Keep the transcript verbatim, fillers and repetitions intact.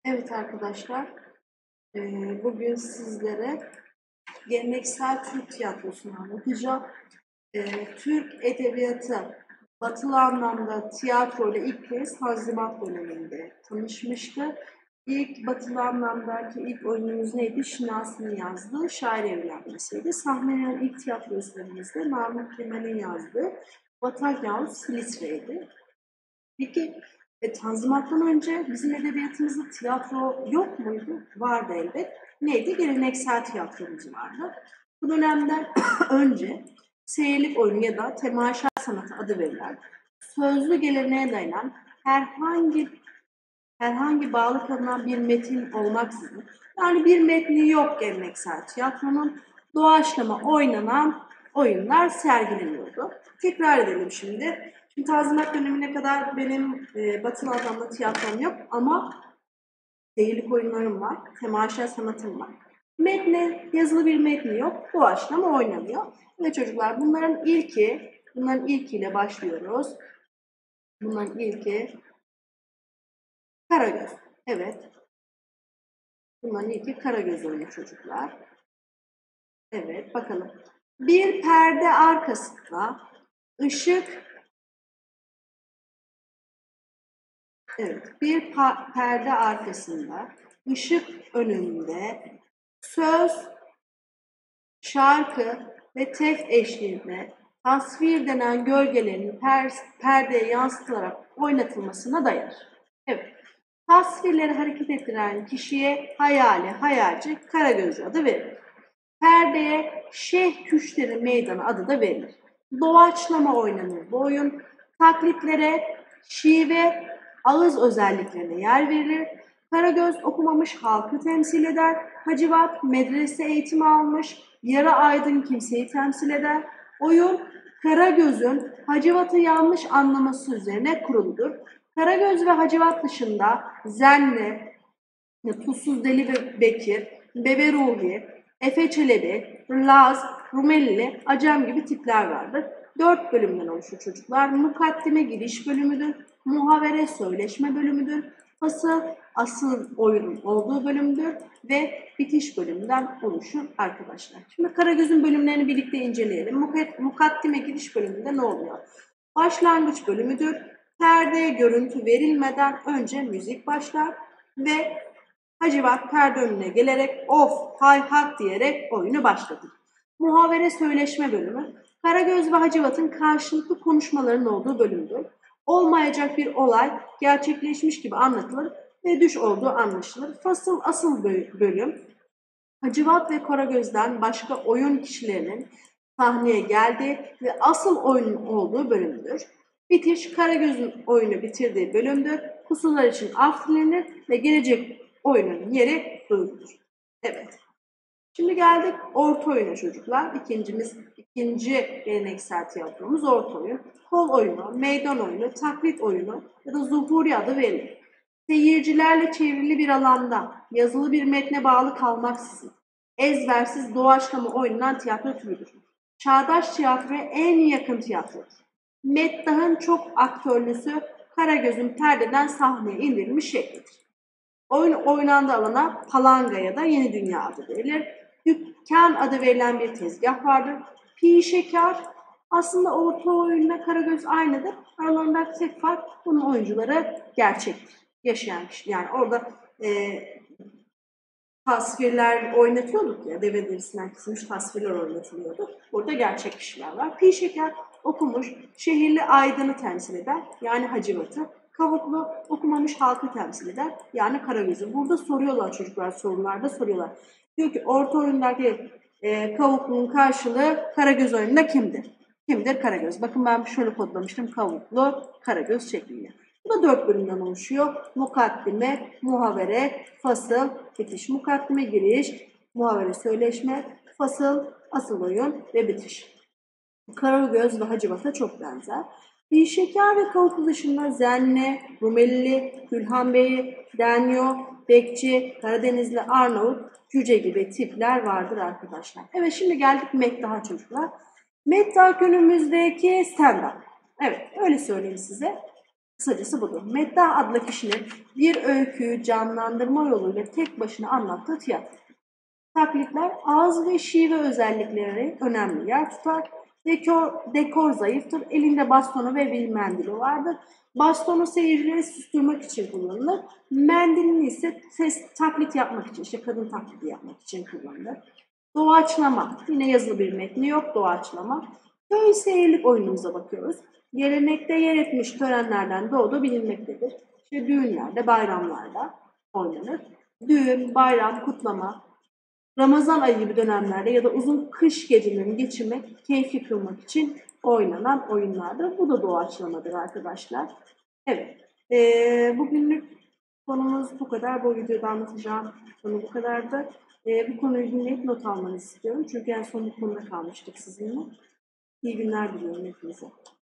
Evet arkadaşlar, eee, bugün sizlere geleneksel Türk tiyatrosunu anlatacağım. Eee, Türk edebiyatı batılı anlamda tiyatro ile ilk kez Tanzimat döneminde tanışmıştı. İlk batılı anlamdaki ilk oyunumuz neydi? Şinasi'nin yazdığı Şair Evlenmesi'ydi. Sahnelenen ilk tiyatro eserimiz de Namık Kemal'in yazdığı Vatan Yavuz Silistre'ydi. Peki e, Tanzimat'tan önce bizim edebiyatımızda tiyatro yok muydu? Vardı elbet. Neydi? Geleneksel tiyatromuz vardı. Bu dönemden önce seyirlik oyunu ya da temaşa sanatı adı verilen sözlü geleneğe dayanan herhangi herhangi bağlı kalınan bir metin olmaksızın, yani bir metni yok geleneksel tiyatronun, doğaçlama oynanan oyunlar sergileniyordu. Tekrar edelim şimdi. Şimdi Tanzimat dönemine kadar benim e, batılı anlamda tiyatrom yok ama seyirlik oyunlarım var, temaşa sanatım var. Metne, yazılı bir metni yok, doğaçlama oynanıyor. Ve çocuklar bunların ilki, bunların ilkiyle başlıyoruz. Bunların ilki Karagöz. Evet. Bunların ilki Karagöz oyunu çocuklar. Evet, bakalım. Bir perde arkasında ışık, evet, bir perde arkasında ışık önünde söz, şarkı ve tef eşliğinde tasvir denen gölgelerin per perdeye yansıtılarak oynatılmasına dayanır. Evet. Tasvirleri hareket ettiren kişiye hayali, hayalci, Karagöz adı verilir. Perdeye Şeyh Küşteri Meydanı adı da verilir. Doğaçlama oynanır bu oyun. Taklitlere, şive, ağız özelliklerine yer verilir. Karagöz okumamış halkı temsil eder. Hacivat medrese eğitimi almış, yarı aydın kimseyi temsil eder. Oyun Karagöz'ün Hacivat'ı yanlış anlaması üzerine kuruludur. Karagöz ve Hacivat dışında Zenne, Tuzsuz Deli Bekir, Bebe Ruhi, Efe Çelebi, Laz, Rumeli, Acem gibi tipler vardır. Dört bölümden oluşur çocuklar. Mukaddime giriş bölümüdür. Muhavere söyleşme bölümüdür. Fasıl asıl oyunun olduğu bölümdür ve bitiş bölümünden oluşur arkadaşlar. Şimdi Karagöz'ün bölümlerini birlikte inceleyelim. Mukaddime giriş bölümünde ne oluyor? Başlangıç bölümüdür. Perdeye görüntü verilmeden önce müzik başlar ve Hacivat perde önüne gelerek of, hay hak diyerek oyunu başlatır. Muhavere söyleşme bölümü, Karagöz ve Hacivat'ın karşılıklı konuşmalarının olduğu bölümdür. Olmayacak bir olay gerçekleşmiş gibi anlatılır ve düş olduğu anlaşılır. Fasıl asıl bölüm, Hacivat ve Karagöz'den başka oyun kişilerinin sahneye geldiği ve asıl oyunun olduğu bölümdür. Bitiş, Karagöz'ün oyunu bitirdiği bölümdür. Kusurlar için af dilenir ve gelecek oyunun yeri duyulur. Evet. Şimdi geldik orta oyuna çocuklar. İkincimiz, ikinci geleneksel tiyatromuz orta oyun. Kol oyunu, meydan oyunu, taklit oyunu ya da zuhuri adı verilir. Seyircilerle çevrili bir alanda yazılı bir metne bağlı kalmaksızın ezbersiz doğaçlama oynanan tiyatro türüdür. Çağdaş tiyatroya en yakın tiyatrodur. Meddah'ın çok aktörlüsü Karagöz'ün perdeden sahneye indirilmiş şeklidir. Oyun oynandığı alana palanga ya da yeni dünya adı verilir. Dükkan adı verilen bir tezgah vardır. Pi şeker aslında orta oyunla Karagöz aynıdır. Aralarında tek fark bunun oyuncuları gerçektir. Yaşayan kişi. Yani orada e, tasvirler oynatıyorduk ya, deve derisinden kesilmiş tasvirler oynatılıyordu. Burada gerçek kişiler var. Pi şeker okumuş, şehirli aydını temsil eder. Yani Hacivat'ı. Kavuklu okumamış halkı temsil eder. Yani Karagöz'ü. Burada soruyorlar çocuklar, sorularda soruyorlar. Diyor ki orta oyundaki e, Kavuklu'nun karşılığı Karagöz oyununda kimdir? Kimdir Karagöz? Bakın ben şöyle kodlamıştım. Kavuklu, Karagöz şeklinde. Bu da dört bölümden oluşuyor. Mukaddime, muhavere, fasıl, bitiş. Mukaddime giriş, muhavere söyleşme, fasıl, asıl oyun ve bitiş. Karagöz ve Hacivat'a çok benzer. Şeker ve Kavuklu dışında Zenne, Rumeli, Gülhan Bey, Denyo, Bekçi, Karadenizli, Arnavut, Cüce gibi tipler vardır arkadaşlar. Evet, şimdi geldik Meddah'a çocuklar. Meddah günümüzdeki stand-up. Evet, öyle söyleyeyim size. Kısacası budur. Meddah adlı kişinin bir öyküyü canlandırma yoluyla tek başına anlattığı tiyatro. Taklitler ağız ve şive özellikleri önemli yer tutar. Dekor, dekor zayıftır. Elinde bastonu ve bir mendili vardır. Bastonu seyircileri susturmak için kullanılır. Mendilini ise ses taklit yapmak için, işte kadın taklidi yapmak için kullanılır. Doğaçlama. Yine yazılı bir metni yok. Doğaçlama. Köy seyirlik oyunumuza bakıyoruz. Gelenekte yer etmiş törenlerden doğduğu bilinmektedir. İşte düğünlerde, bayramlarda oynanır. Düğün, bayram, kutlama, Ramazan ayı gibi dönemlerde ya da uzun kış gecelerini geçirmek, keyfi kılmak için oynanan oyunlardır. Bu da doğaçlamadır arkadaşlar. Evet. Ee, bugünlük konumuz bu kadar. Bu videoda anlatacağım konu bu kadardı. Ee, bu konuyu dinleyip not almanızı istiyorum. Çünkü en son bu konuda kalmıştık sizinle. İyi günler diliyorum hepinize.